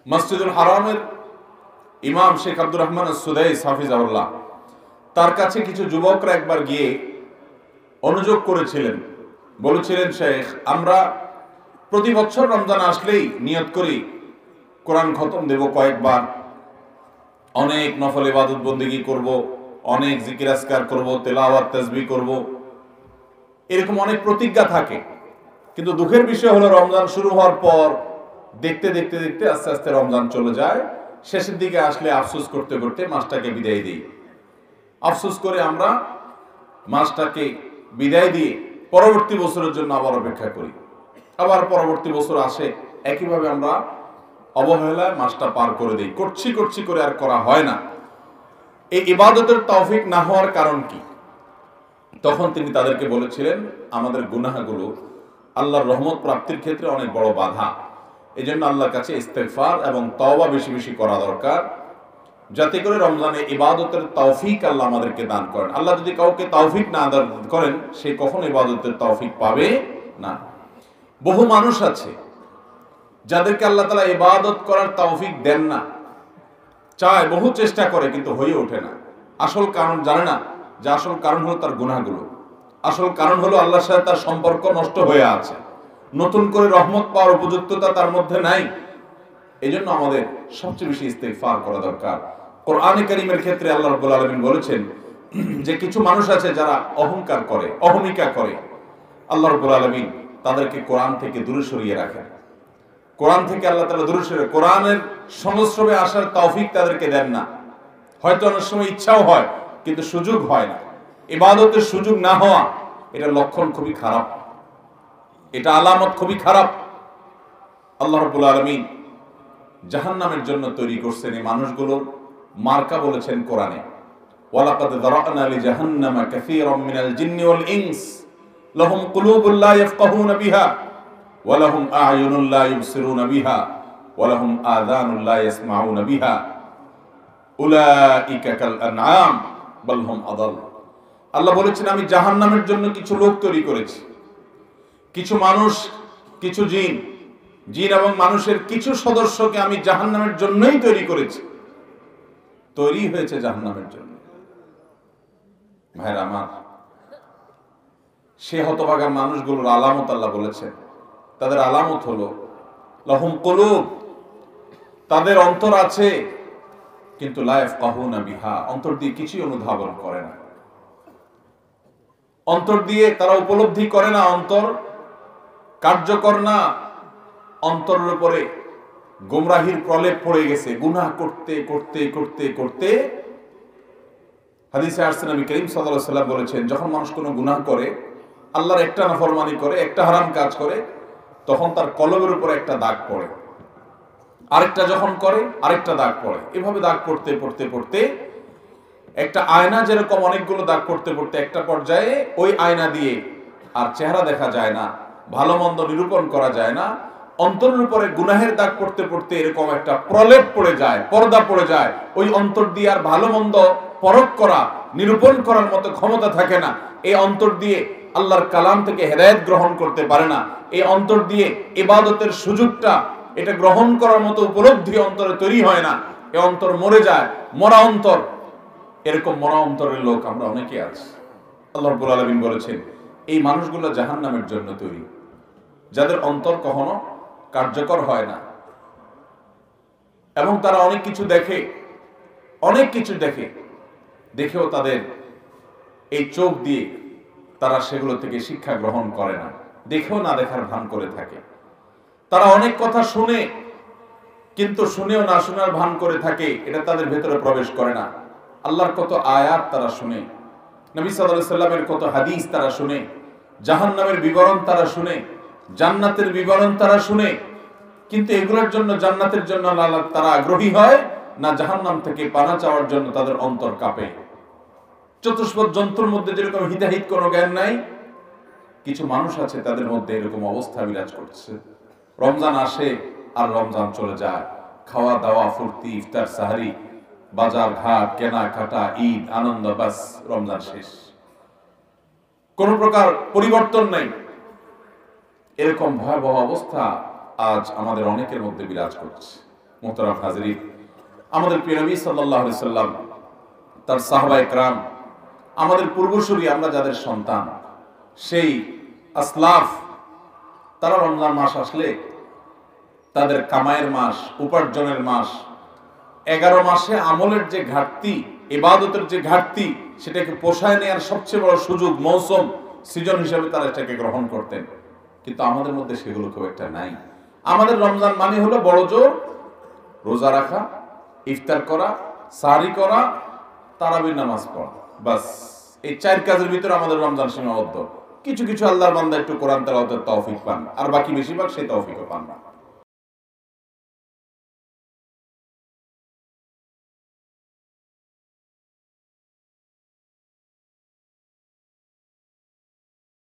মসজিদুল হারামের ইমাম শেখ আব্দুর রহমান সুদাইস হাফিজাহুল্লাহ, তার কাছে কিছু যুবকরা একবার গিয়ে অনুযোগ করেছিলেন, বলেছিলেন, শেখ, আমরা প্রতি বছর রমজান আসলেই নিয়ত করি কোরআন খতম দেব কয়েকবার, অনেক নফল ইবাদত বন্দেগী করব, অনেক জিকির আজকার করব, তেলাওয়াত তাসবিহ করব, এরকম অনেক প্রতিজ্ঞা থাকে। কিন্তু দুঃখের বিষয় হলো রমজান শুরু হওয়ার পর দেখতে দেখতে দেখতে আস্তে আস্তে রমজান চলে যায়। শেষের দিকে আসলে আফসোস করতে করতে মাসটাকে বিদায় দিই। আফসোস করে আমরা মাসটাকে বিদায় দিয়ে পরবর্তী বছরের জন্য আবার অপেক্ষা করি। আবার পরবর্তী বছর আসে, একইভাবে আমরা অবহেলায় মাসটা পার করে দিই। করছি করে আর করা হয় না। এই ইবাদতের তৌফিক না হওয়ার কারণ কি? তখন তিনি তাদেরকে বলেছিলেন, আমাদের গুনাহগুলো আল্লাহর রহমত প্রাপ্তির ক্ষেত্রে অনেক বড় বাধা। এই জন্য আল্লাহর কাছে ইস্তেগফার এবং তওবা বেশি বেশি করা দরকার, যাতে করে রমজানে ইবাদতের তৌফিক আল্লাহ আমাদেরকে দান করেন। আল্লাহ যদি কাউকে তৌফিক না দান করেন, সে কখনো ইবাদতের তৌফিক পাবে না। বহু মানুষ আছে যাদেরকে আল্লাহ তাআলা ইবাদত করার তৌফিক দেন না, চায়, বহু চেষ্টা করে, কিন্তু হয়ে ওঠে না। আসল কারণ জানে না, যে আসল কারণ হলো তার গুনাহগুলো। আসল কারণ হলো আল্লাহর সাথে তার সম্পর্ক নষ্ট হয়ে আছে, নতুন করে রহমত পাওয়ার উপযুক্ততা তার মধ্যে নাই। এই জন্য আমাদের সবচেয়ে বেশি ইস্তেগফার করা দরকার। কোরআনে কারীমের ক্ষেত্রে আল্লাহ রাব্বুল আলামিন বলেছেন যে কিছু মানুষ আছে যারা অহংকার করে, অহমিকা করে, আল্লাহ রাব্বুল আলামিন তাদেরকে কোরআন থেকে দূরে সরিয়ে রাখেন। কোরআন থেকে আল্লাহ তাআলা দূরে সরিয়ে, কোরআনের সংস্রবে আসার তৌফিক তাদেরকে দেন না। হয়তো অনেক সময় ইচ্ছাও হয়, কিন্তু সুযোগ হয় না। ইবাদতের সুযোগ না হওয়া, এটা লক্ষণ খুবই খারাপ, এটা আলামত খুবই খারাপ। আল্লাহ রাব্বুল আলামিন জাহান্নামের জন্য তৈরি করছেন এই মানুষগুলোর মার্কা বলেছেন কোরআনে, ওয়ালাকাদ যারানা লিজাহান্নামা কাসীরাম মিনাল জিন্নি ওয়াল ইনস লাহুম কুলুবুন লা ইয়াফকাহুনা বিহা ওয়া লাহুম আ'য়ুনুন লা ইবসিরুনা বিহা ওয়া লাহুম আযানুন লা ইয়াসমাউনা বিহা উলাইকা কাল আনআম বাল হুম আদাল। আল্লাহ বলেছেন, আমি জাহান্নামের জন্য কিছু লোক তৈরি করেছি, কিছু মানুষ, কিছু জিন এবং মানুষের কিছু সদস্যকে আমি জাহান্নামের জন্যই তৈরি করেছি। তৈরি হয়েছে জাহান্নামের জন্য। ভাইরা আমার, সে হতভাগা মানুষগুলোর আলামত আল্লাহ বলেছেন, তাদের আলামত হলো লাহুম কুলুব, তাদের অন্তর আছে, কিন্তু লা ইয়াফকাহুনা বিহা, অন্তর দিয়ে কিছুই অনুধাবন করে না, অন্তর দিয়ে তারা উপলব্ধি করে না, অন্তর কার্যকর না, অন্তরের উপরে গোমরাহির প্রলেপ পড়ে গেছে। গুনাহ করতে করতে করতে করতে হাদিসে আসছে, নবী করিম সাল্লাল্লাহু আলাইহি ওয়াসাল্লাম বলেছেন, যখন মানুষ কোনো গুনাহ করে, আল্লাহর একটা নাফরমানি করে, একটা হারাম কাজ করে, তখন তার কলবের উপরে একটা দাগ পড়ে, আরেকটা যখন করে আরেকটা দাগ পড়ে। এভাবে দাগ পড়তে পড়তে পড়তে একটা আয়না যেরকম অনেকগুলো দাগ পড়তে পড়তে একটা পর্যায়ে ওই আয়না দিয়ে আর চেহারা দেখা যায় না, ভালো মন্দ নিরূপণ করা যায় না, অন্তরের উপরে গুনাহের দাগ পড়তে পড়তে এরকম একটা প্রলেপ পড়ে যায়, পর্দা পড়ে যায়। ওই অন্তর দিয়ে আর ভালো মন্দ পরখ করা, নিরূপণ করার মতো ক্ষমতা থাকে না। এই অন্তর দিয়ে আল্লাহর কালাম থেকে হেদায়েত গ্রহণ করতে পারে না। এই অন্তর দিয়ে ইবাদতের সুযোগটা, এটা গ্রহণ করার মতো উপলব্ধি অন্তরে তৈরি হয় না। এই অন্তর মরে যায়, মরা অন্তর। এরকম মরা অন্তরের লোক আমরা অনেকে আছি। আল্লাহ রাব্বুল আলামিন বলেছেন, এই মানুষগুলো জাহান্নামের জন্য তৈরি, যাদের অন্তর কখনো কার্যকর হয় না, এবং তারা অনেক কিছু দেখে, অনেক কিছু দেখেও তাদের এই চোখ দিয়ে তারা সেগুলো থেকে শিক্ষা গ্রহণ করে না, দেখেও না দেখার ভান করে থাকে। তারা অনেক কথা শুনে, কিন্তু শুনেও না শোনার ভান করে থাকে, এটা তাদের ভেতরে প্রবেশ করে না। আল্লাহর কত আয়াত তারা শুনে, নবী সাল্লাল্লাহু আলাইহি সাল্লামের কত হাদিস তারা শুনে, জাহান্নামের বিবরণ তারা শুনে, জান্নাতের বিবরণ তারা শুনে, কিন্তু এগুলোর জন্য, জান্নাতের জন্য তারা আগ্রহী হয় না, জাহান্নাম থেকে পানা চাওয়ার জন্য তাদের অন্তর কাঁপে। চতুষ্পদ জন্তুর মধ্যে যেরকম হিতাহিত কোনো জ্ঞান নাই, কিছু মানুষ আছে তাদের মধ্যে এরকম অবস্থা বিরাজ করছে। রমজান আসে আর রমজান চলে যায়, খাওয়া দাওয়া, ফুর্তি, ইফতার, সাহারি, বাজার ঘাট, কেনাকাটা, ঈদ, আনন্দ, বাস, রমজান শেষ, কোন প্রকার পরিবর্তন নেই। এরকম ভয়াবহ অবস্থা আজ আমাদের অনেকের মধ্যে বিরাজ করছে। মুহতারাম হাজরিন, আমাদের প্রিয় নবী সাল্লাল্লাহু আলাইহি সাল্লাম, তার সাহাবায়ে কেরাম, আমাদের পূর্বসূরি, আমরা যাদের সন্তান, সেই আসলাফ, তারা রমজান মাস আসলে তাদের কামাইয়ের মাস, উপার্জনের মাস, 11 মাসে আমলের যে ঘাটতি, ইবাদতের যে ঘাটতি, সেটাকে পোষায় নেওয়ার সবচেয়ে বড় সুযোগ, মৌসুম, সিজন হিসেবে তারা এটাকে গ্রহণ করতেন। কিন্তু আমাদের মধ্যে সেগুলো খুব একটা নাই। আমাদের রমজান মানে হলো বড় জোর রোজা রাখা, ইফতার করা, সাহরি করা, তারাবির নামাজ পড়া, বাস। এই 4 কাজের ভিতরে আমাদের রমজান সীমাবদ্ধ। কিছু কিছু আল্লাহর বান্দা একটু কোরআন তেলাওয়াতের তৌফিক পান, আর বাকি বেশিরভাগ সেই তৌফিকও পান না।